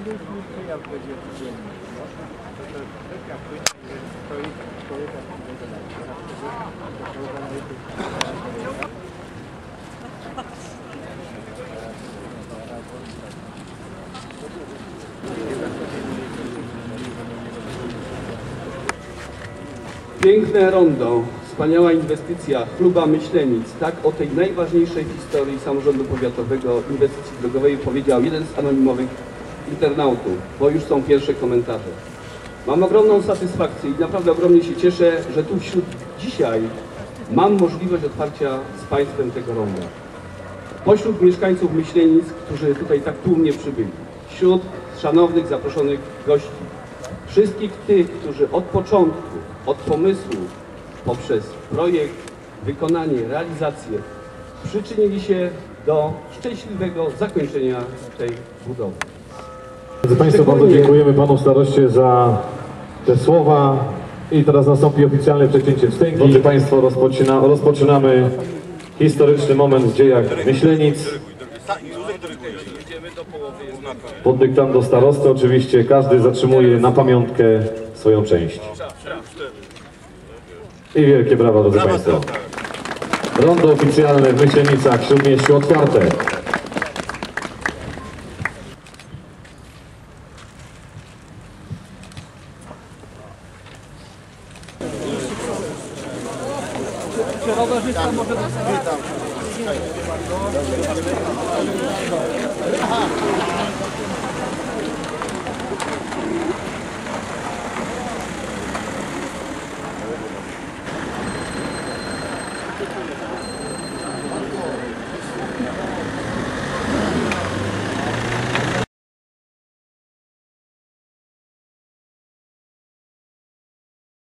jak będzie dziennie. To jak stoi człowieka, Piękne rondo, wspaniała inwestycja, chluba Myślenic. Tak o tej najważniejszej w historii samorządu powiatowego inwestycji drogowej powiedział jeden z anonimowych internautów, bo już są pierwsze komentarze. Mam ogromną satysfakcję i naprawdę ogromnie się cieszę, że tu dzisiaj mam możliwość otwarcia z Państwem tego ronda. Pośród mieszkańców Myślenic, którzy tutaj tak tłumnie przybyli, wśród szanownych zaproszonych gości, wszystkich tych, którzy od początku, od pomysłu, poprzez projekt, wykonanie, realizację przyczynili się do szczęśliwego zakończenia tej budowy. Drodzy Państwo, bardzo dziękujemy Panu Staroście za te słowa i teraz nastąpi oficjalne przecięcie wstęgi. Drodzy Państwo, rozpoczynamy historyczny moment w dziejach Myślenic. Pod dyktando starosty oczywiście każdy zatrzymuje na pamiątkę swoją część. I wielkie brawa, drodzy Państwo. Rondo oficjalne w Myślenicach, w Śródmieściu otwarte.